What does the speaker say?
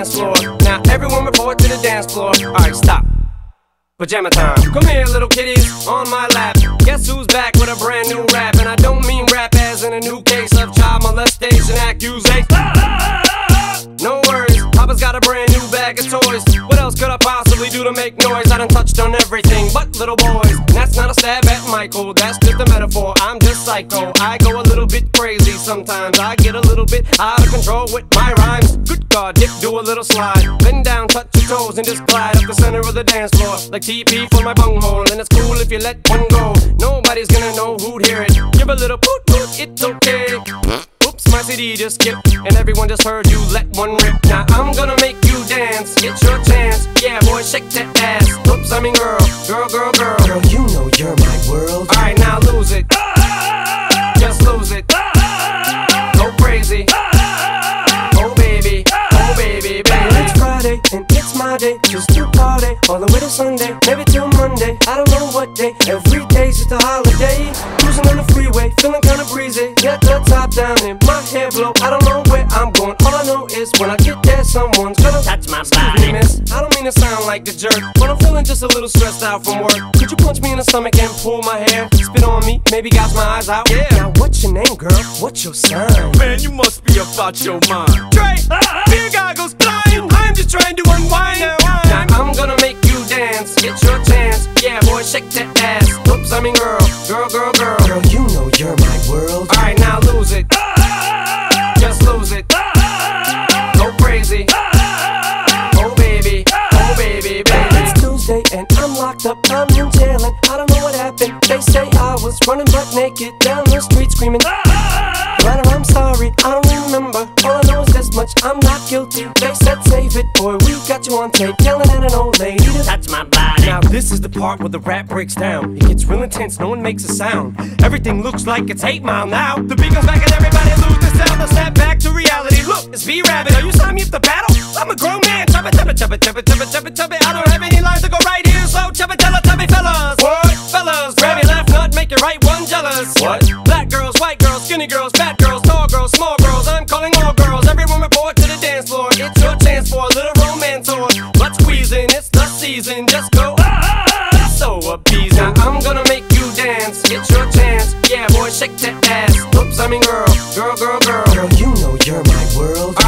dance floor. Now everyone report to the dance floor. Alright, stop. Pajama time. Come here, little kitties, on my lap. Guess who's back with a brand new rap? And I don't mean rap as in a new case of child molestation accusation. No worries, Papa's got a brand new bag of toys. What else could I possibly do to make noise? I done touched on everything but little boys. And that's not a stab at Michael, that's just a metaphor. I'm just psycho, I go a little bit crazy sometimes. I get a little bit out of control with my rhymes. Good God, dip, do a little slide. Bend down, touch your toes, and just glide up the center of the dance floor. Like TP for my bunghole, and it's cool if you let one go. Nobody's gonna know who'd hear it. Give a little poot poot, it's okay. Oops, my CD just skipped, and everyone just heard you let one rip. Now I'm gonna make you dance, get your chance. Yeah, boy, shake that ass. Oops, I mean girl, girl, girl, girl. Girl, you know you're my world. Alright, now lose it. Just lose it. Go crazy. Oh baby, baby. It's Friday and it's my day, just to party all the way to Sunday, maybe till Monday. I don't know what day. Every day's just a holiday. Cruising on the freeway, feeling kinda breezy. Get the top down and my hair blow. I don't know where I'm going. All I know is when I get there, someone's gonna touch my body. Miss, I don't mean to sound like a jerk, but I'm feeling just a little stressed out from work. Could you punch me in the stomach and pull my hair? Spit on me, maybe gouge my eyes out. Yeah. Now what's your name, girl? What's your sign? Man, you must be about your mind. Dre, beer goggles flying. I'm just trying to unwind. Now I'm gonna make you dance, get your chance. Yeah, boy, shake that ass. Oops, I mean girl, girl, girl, girl. Girl, you know you're my world. Alright, now lose it. Just lose it. Go crazy. Oh baby, baby. It's Tuesday and I'm locked up, I'm in jail and I don't know what happened. They say I was running butt naked down the street screaming. But I'm sorry, I don't remember. All I know is this much, I'm not guilty. They said save it, boy, we got you on tape yelling at an old lady to Touch my body. Now this is the part where the rap breaks down. It gets real intense, no one makes a sound. Everything looks like it's 8 Mile now. The beat comes back and everybody lose the sound. They'll snap back to reality. Look, it's B-Rabbit. Are you signing me up to battle? I'm a grown man. Chubba, chubba, chubba, chubba, chubba, chubba, chubba. I don't have any lines to go right here, so chubba, chubba, chubby fellas. What? Fellas, grab your left nut, make your right one jealous. What? Black girls, white girls, skinny girls, fat girls, tall girls, small girls. I'm calling all girls. Everyone report to the dance floor. It's your chance for a little romance or butt squeezing. It's the season. Just go so appeasing. Now I'm gonna make you dance, get your chance. Yeah, boy, shake that ass. Oops, I mean girl, girl, girl, girl. Girl, you know you're my world.